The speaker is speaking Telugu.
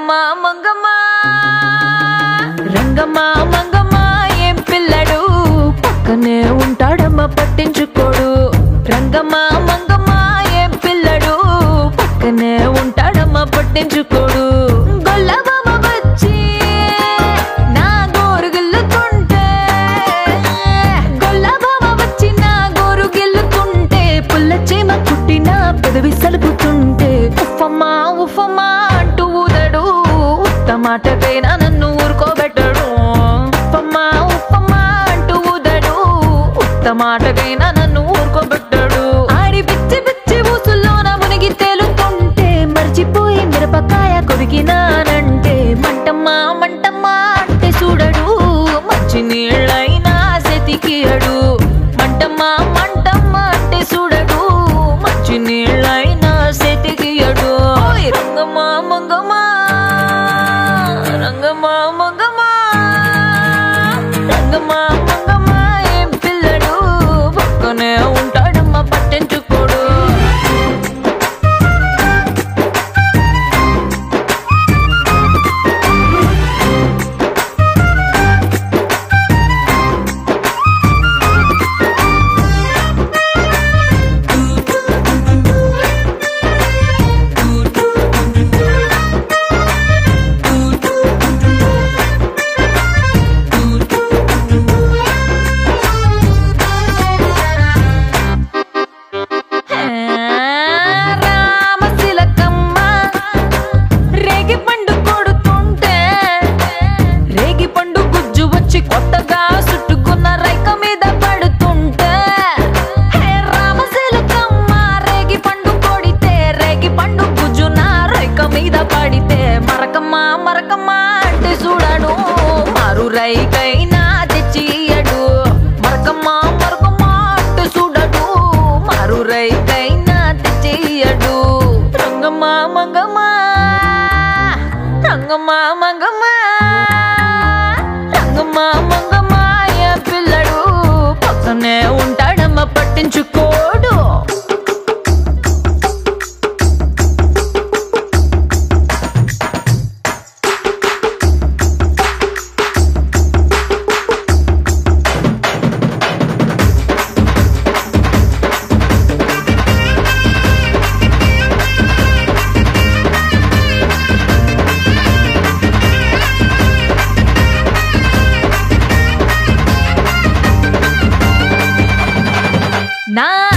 రంగమ్మా మంగమ్మా రంగమ్మా మంగమ్మా ఏం పిల్లడు పక్కనే ఉంటాడమ్మా పట్టించుకోడు రంగమ్మా మంగమ్మా ఏం పిల్లడు పక్కనే ఉంటాడమ్మా పట్టించుకోడు గొల్లబామ వచ్చి నా గోరు గిల్లుతుంటే గొల్లబామ వచ్చి నా గోరు గిల్లుతుంటే పుల్ల చీమ కుట్టిన పెదవి సలుపుతుంటే ఉఫమ్మా ఉఫమ్మా అంటూ ఊదడు ఉత్తమాటకైనా నన్ను ఊరుకోబెట్టడు ఉఫమ్మా ఉఫమ్మా అంటూ ఊదడు ఉత్తమాటకైనా నన్ను ఊరుకోబెట్టడు ఆడి పిచ్చి పిచ్చి ఊసుల్లోన మునిగి తేలుతుంటే మర్చిపోయి మిరపకాయ కొరికినానంటే మంటమ్మా మంటమ్మా అంటే చూడడు మంచి నీళ్ళైనా సెతికియడు మంటమ్మా మంటమ్మా అంటే చూడడు మంచి నీళ్ళైనా సెతికియడు రంగమ్మా మంగమ్మా రంగమ్మా మంగమ్మా రంగమ్మా మంగమ్మా ఏం పిల్లడు పక్కనే ఉంటాడమ్మా పట్టించుకోడు కొత్తగా చుట్టుకున్న రైక మీద పడుతుంటే రామశిలకమ్మ రేగి పండు కొడితే రేగి పండు గుజ్జున రైక మీద పడితే మరకమ్మా మరకమ్మా అంటే చూడడు మారు రైకైనా తెచ్చియడు మరకమ్మా మరకమ్మా అంటే చూడడు మారు రైకైనా తెచ్చియడు రంగమ్మా మంగమ్మా రంగమ్మా మంగమ్మా రంగమ్మా మంగమ్మా ఏ పిల్లడు పక్కనే ఉంటాడమ్మా పట్టించుకోడు నా